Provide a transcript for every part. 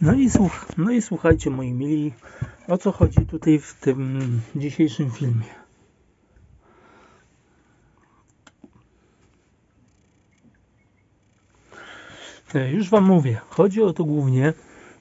No i słuchajcie, moi mili, o co chodzi tutaj w tym dzisiejszym filmie. Już wam mówię, chodzi o to głównie,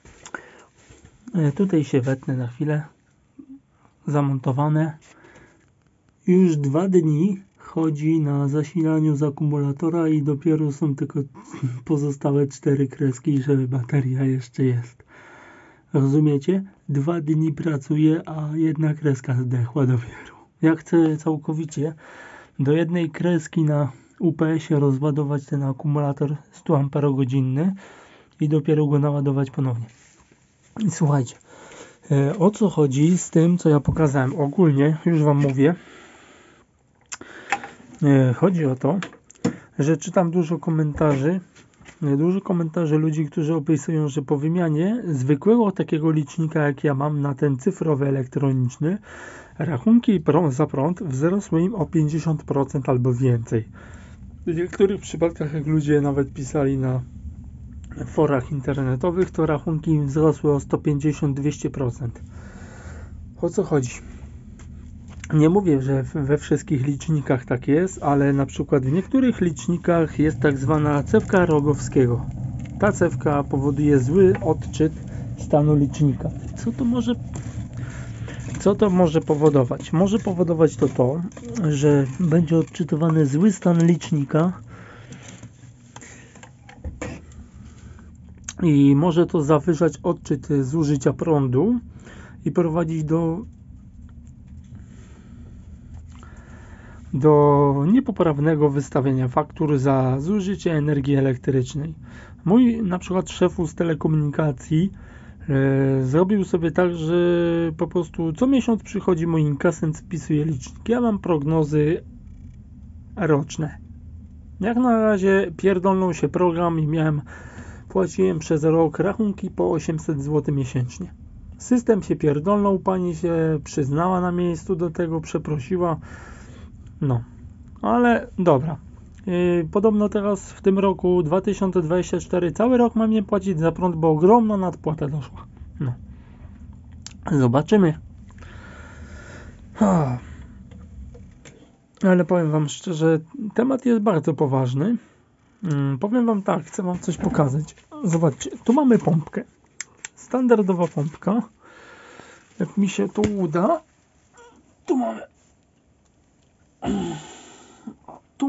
tutaj się wetnę na chwilę, zamontowane. Już 2 dni chodzi na zasilaniu z akumulatora i dopiero są tylko pozostałe 4 kreski, żeby bateria jeszcze jest. Rozumiecie? 2 dni pracuję, a 1 kreska zdechła dopiero. Ja chcę całkowicie do 1 kreski na UPS-ie rozładować ten akumulator 100 Ah i dopiero go naładować ponownie. I słuchajcie, o co chodzi z tym, co ja pokazałem? Ogólnie, już wam mówię, chodzi o to, że czytam dużo komentarzy ludzi, którzy opisują, że po wymianie zwykłego takiego licznika, jak ja mam na ten cyfrowy elektroniczny, rachunki za prąd wzrosły im o 50% albo więcej. W niektórych przypadkach, jak ludzie nawet pisali na forach internetowych, to rachunki im wzrosły o 150-200%. O co chodzi? Nie mówię, że we wszystkich licznikach tak jest, ale na przykład w niektórych licznikach jest tak zwana cewka Rogowskiego. Ta cewka powoduje zły odczyt stanu licznika. Co to może powodować? Może powodować to, że będzie odczytywany zły stan licznika i może to zawyżać odczyt zużycia prądu i prowadzić do niepoprawnego wystawiania faktur za zużycie energii elektrycznej. Mój na przykład szef z telekomunikacji zrobił sobie tak, że po prostu co miesiąc przychodzi mój inkasent, spisuje licznik. Ja mam prognozy roczne. Jak na razie pierdolnął się program i płaciłem przez rok rachunki po 800 zł miesięcznie. System się pierdolnął, pani się przyznała na miejscu do tego, przeprosiła. No, ale dobra. Podobno teraz w tym roku 2024 cały rok mam nie płacić za prąd, bo ogromna nadpłata doszła. No. Zobaczymy. Ale powiem wam szczerze, temat jest bardzo poważny. Powiem wam tak, chcę wam coś pokazać. Zobaczcie, tu mamy pompkę. Standardowa pompka. Jak mi się to uda, tu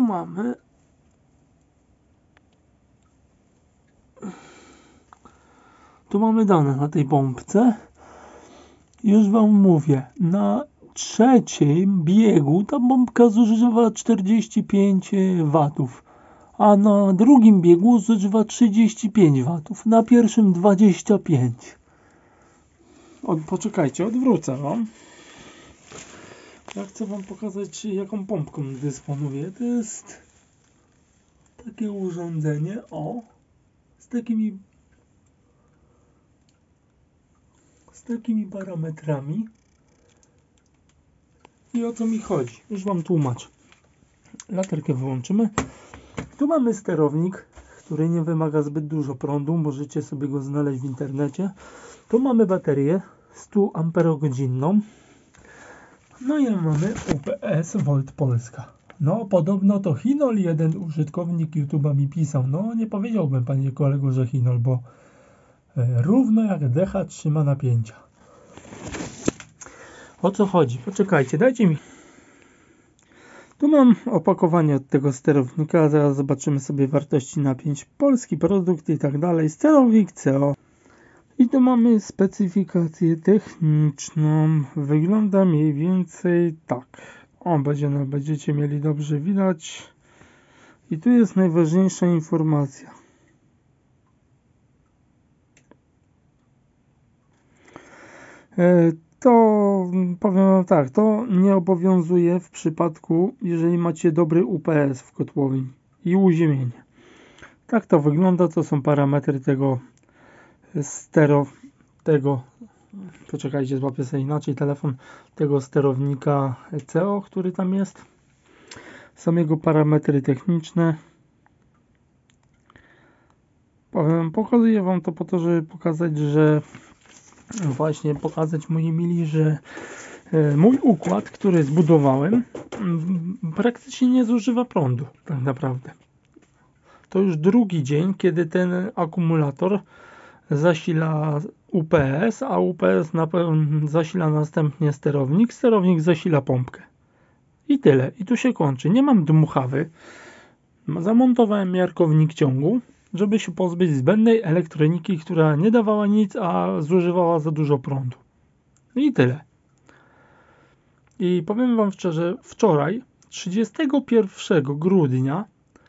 mamy dane na tej pompce. Już wam mówię, na 3. biegu ta pompka zużywa 45 W, a na 2. biegu zużywa 35 W, na 1. 25. Poczekajcie, odwrócę wam. Ja chcę wam pokazać, jaką pompką dysponuję. To jest takie urządzenie, z takimi parametrami. I o co mi chodzi? Już wam tłumaczę. Latarkę wyłączymy. Tu mamy sterownik, który nie wymaga zbyt dużo prądu. Możecie sobie go znaleźć w internecie. Tu mamy baterię 100 Ah. No i mamy UPS Volt Polska. No podobno to Hinol, jeden użytkownik YouTube'a mi pisał. No nie powiedziałbym, panie kolego, że Hinol, bo równo jak decha trzyma napięcia. O co chodzi? Poczekajcie, dajcie mi. Tu mam opakowanie od tego sterownika, zaraz zobaczymy sobie wartości napięć. Polski produkt i tak dalej. Sterownik CO. I tu mamy specyfikację techniczną. Wygląda mniej więcej tak. Będziecie mieli dobrze widać. I tu jest najważniejsza informacja. To powiem wam tak, to nie obowiązuje w przypadku, jeżeli macie dobry UPS w kotłowni i uziemienie. Tak to wygląda, to są parametry poczekajcie, złapię sobie inaczej telefon, tego sterownika CO, który tam jest. Są jego parametry techniczne. Pokazuję wam to po to, żeby pokazać, że właśnie pokazać moi mili, że mój układ, który zbudowałem, praktycznie nie zużywa prądu, tak naprawdę. To już drugi dzień, kiedy ten akumulator zasila UPS, a UPS zasila następnie sterownik, sterownik zasila pompkę. I tyle. I tu się kończy. Nie mam dmuchawy. Zamontowałem miarkownik ciągu, żeby się pozbyć zbędnej elektroniki, która nie dawała nic, a zużywała za dużo prądu. I tyle. I powiem wam szczerze, wczoraj, 31 grudnia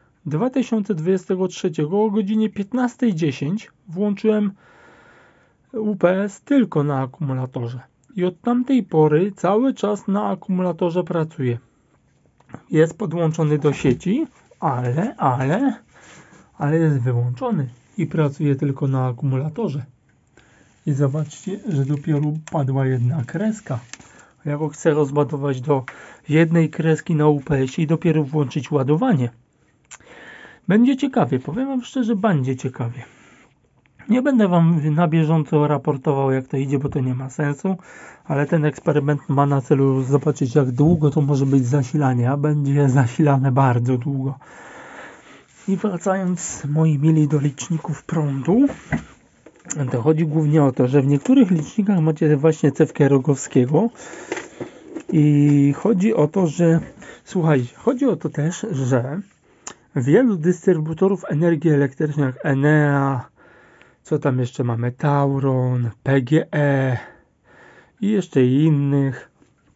2023 o godzinie 15:10 włączyłem UPS tylko na akumulatorze. I od tamtej pory cały czas na akumulatorze pracuje. Jest podłączony do sieci, ale jest wyłączony i pracuje tylko na akumulatorze. I zobaczcie, że dopiero padła jedna kreska. Ja go chcę rozładować do jednej kreski na UPS i dopiero włączyć ładowanie. Będzie ciekawie, powiem wam szczerze, będzie ciekawie. Nie będę wam na bieżąco raportował, jak to idzie, bo to nie ma sensu, ale ten eksperyment ma na celu zobaczyć, jak długo to może być zasilanie, a będzie zasilane bardzo długo. I wracając, moi mili, do liczników prądu, to chodzi głównie o to, że w niektórych licznikach macie właśnie cewkę Rogowskiego i chodzi o to, że słuchajcie, chodzi o to też, że wielu dystrybutorów energii elektrycznej jak Enea, co tam jeszcze mamy, Tauron, PGE i jeszcze innych,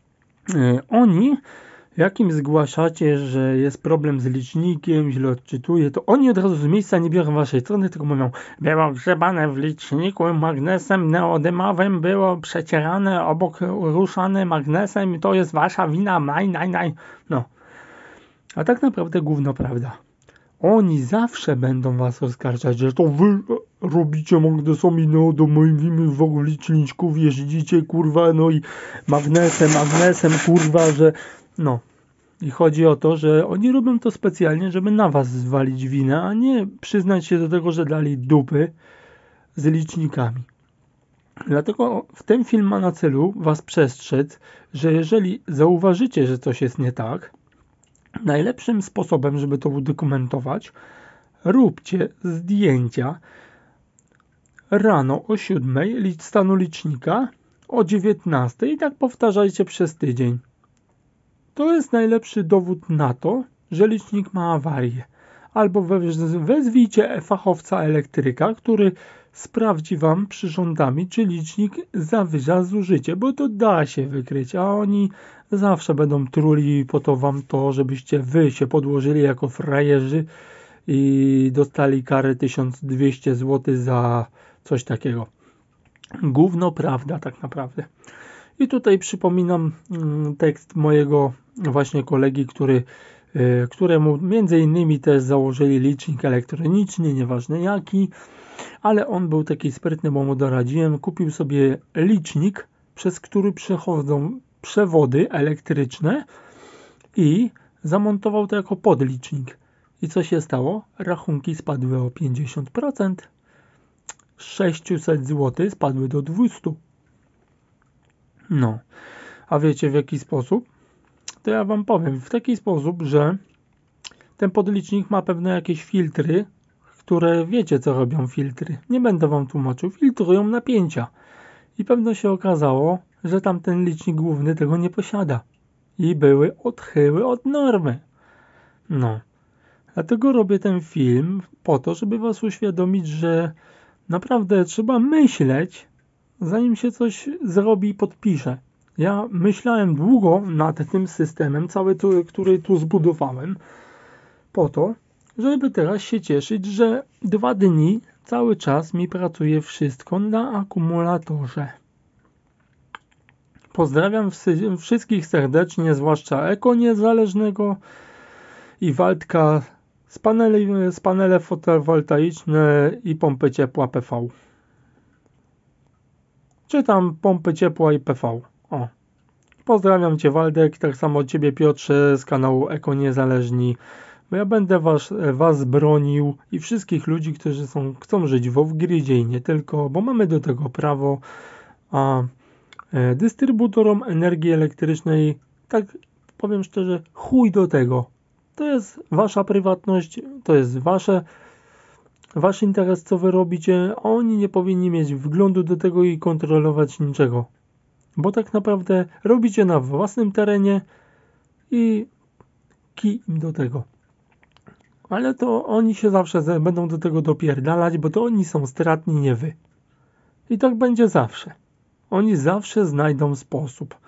oni, jak im zgłaszacie, że jest problem z licznikiem, źle odczytuje, to oni od razu z miejsca nie biorą waszej strony, tylko mówią, było grzebane w liczniku magnesem neodymowym, było przecierane obok, ruszane magnesem i to jest wasza wina, no. A tak naprawdę gówno prawda. Oni zawsze będą was oskarżać, że to wy robicie magnesami neodymowymi w liczniczków, jeździcie, kurwa, no i magnesem, kurwa, że no. I chodzi o to, że oni robią to specjalnie, żeby na was zwalić winę, a nie przyznać się do tego, że dali dupy z licznikami. Dlatego ten film ma na celu was przestrzec, że jeżeli zauważycie, że coś jest nie tak, najlepszym sposobem, żeby to udokumentować, róbcie zdjęcia rano o 7 stanu licznika, o 19 i tak powtarzajcie przez tydzień. To jest najlepszy dowód na to, że licznik ma awarię. Albo wezwijcie fachowca elektryka, który sprawdzi wam przyrządami, czy licznik zawyża zużycie, bo to da się wykryć, a oni zawsze będą truli po to wam to, żebyście wy się podłożyli jako frajerzy i dostali karę 1200 zł za coś takiego. Gówno prawda tak naprawdę. I tutaj przypominam tekst mojego właśnie kolegi, któremu między innymi też założyli licznik elektroniczny, nieważne jaki, ale on był taki sprytny, bo mu doradziłem, kupił sobie licznik, przez który przechodzą przewody elektryczne i zamontował to jako podlicznik. I co się stało? Rachunki spadły o 50%. Z 600 zł spadły do 200. No, a wiecie w jaki sposób? To ja wam powiem. W taki sposób, że ten podlicznik ma pewne jakieś filtry, które wiecie co robią filtry. Nie będę wam tłumaczył. Filtrują napięcia. I pewno się okazało, że tamten licznik główny tego nie posiada. I były odchyły od normy. No. Dlatego robię ten film po to, żeby was uświadomić, że naprawdę trzeba myśleć, zanim się coś zrobi i podpisze. Ja myślałem długo nad tym systemem, który tu zbudowałem, po to, żeby teraz się cieszyć, że 2 dni cały czas mi pracuje wszystko na akumulatorze. Pozdrawiam wszystkich serdecznie, zwłaszcza Eko Niezależnego i Waldka z panele fotowoltaiczne i pompy ciepła PV. Czy tam pompy ciepła i PV. O. Pozdrawiam cię Waldek, tak samo ciebie Piotrze z kanału Eko Niezależni. Bo ja będę was bronił i wszystkich ludzi, którzy chcą żyć w off-gridzie i nie tylko, bo mamy do tego prawo, a dystrybutorom energii elektrycznej, tak powiem szczerze, chuj do tego. To jest wasza prywatność, to jest wasz interes, co wy robicie, a oni nie powinni mieć wglądu do tego i kontrolować niczego. Bo tak naprawdę robicie na własnym terenie i kij im do tego. Ale to oni się zawsze będą do tego dopierdalać, bo to oni są stratni, nie wy. I tak będzie zawsze. Oni zawsze znajdą sposób.